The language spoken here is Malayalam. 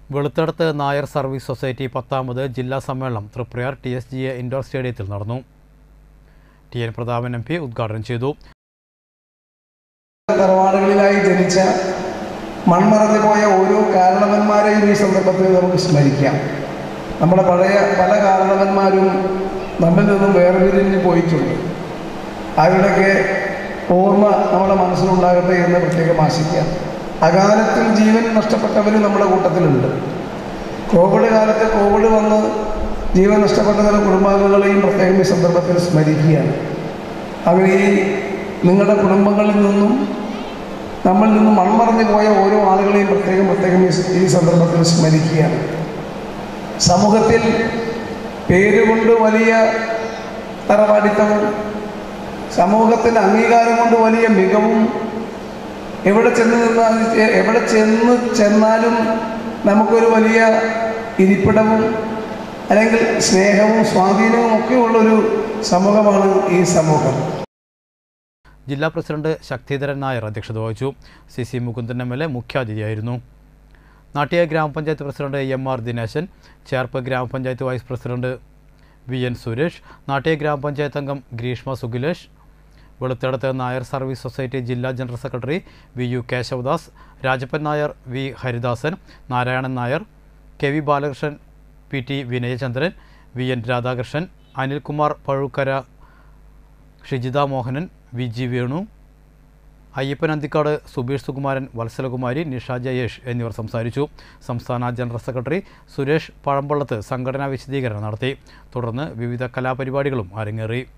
വെളുത്തടത്ത് നായർ സർവീസ് സൊസൈറ്റി 10ാമത് ജില്ലാ സമ്മേളനം തൃപ്രയാർ TSGA ഇൻഡോർ സ്റ്റേഡിയത്തിൽ നടന്നു. TN പ്രതാപൻ MP ഉദ്ഘാടനം ചെയ്തു. തറവാടുകളിലായി ജനിച്ച മൺമറഞ്ഞു പോയ ഓരോ കാരണവന്മാരെയും ഈ സന്ദർഭത്തിൽ നമുക്ക് സ്മരിക്കാം. നമ്മുടെ പഴയ പല കാരണവന്മാരും നമ്മിൽ നിന്നും വേർപിരിഞ്ഞ് പോയിട്ടുണ്ട്. അവരുടെയൊക്കെ ഓർമ്മ നമ്മുടെ മനസ്സിലുണ്ടാകട്ടെ എന്ന് പ്രത്യേകം ആശിക്കാം. അകാലത്തിൽ ജീവൻ നഷ്ടപ്പെട്ടവരും നമ്മുടെ കൂട്ടത്തിലുണ്ട്. കോവിഡ് കാലത്ത് കോവിഡ് വന്ന് ജീവൻ നഷ്ടപ്പെട്ട ചില കുടുംബാംഗങ്ങളെയും പ്രത്യേകം ഈ സന്ദർഭത്തിൽ സ്മരിക്കുകയാണ്. അവർ ഈ നിങ്ങളുടെ കുടുംബങ്ങളിൽ നിന്നും നമ്മിൽ നിന്നും മൺമറഞ്ഞു പോയ ഓരോ ആളുകളെയും പ്രത്യേകം ഈ സന്ദർഭത്തിൽ സ്മരിക്കുകയാണ്. സമൂഹത്തിൽ പേരുകൊണ്ട് വലിയ തറവാടിത്തവും സമൂഹത്തിൻ്റെ അംഗീകാരം കൊണ്ട് വലിയ മികവും എവിടെ ചെന്നാലും നമുക്കൊരു വലിയ ഇരിപ്പിടവും അല്ലെങ്കിൽ സ്നേഹവും സ്വാധീനവും ഒക്കെ ഉള്ളൊരു സമൂഹമാണ് ഈ സമൂഹം. ജില്ലാ പ്രസിഡന്റ് ശക്തിധരൻ നായർ അധ്യക്ഷത വഹിച്ചു. CC Mukundan MLA മുഖ്യാതിഥിയായിരുന്നു. നാട്ടിക ഗ്രാമപഞ്ചായത്ത് പ്രസിഡന്റ് MR ദിനേശൻ, ചേർപ്പ് ഗ്രാമപഞ്ചായത്ത് vice president VN Suresh, Nattika ഗ്രാമപഞ്ചായത്ത് അംഗം ഗ്രീഷ്മ സുഖിലേഷ്, വെളുത്തടത്ത് നായർ സർവീസ് സൊസൈറ്റി ജില്ലാ general secretary VU Keshavadas, Rajappan Nair, V Haridasan, Narayanan Nair, KV Balakrishnan, PT Vinayachandran, VN Radhakrishnan, Anilkumar Pazhukkara, Shijitha Mohanan, VG Venu, Ayyappan Anthikad, Subeesh Sukumaran, Valsalakumari, Nisha Jayesh എന്നിവർ സംസാരിച്ചു. സംസ്ഥാന ജനറൽ സെക്രട്ടറി സുരേഷ് പഴമ്പള്ളത്ത് സംഘടനാ വിശദീകരണം നടത്തി. തുടർന്ന് വിവിധ കലാപരിപാടികളും അരങ്ങേറി.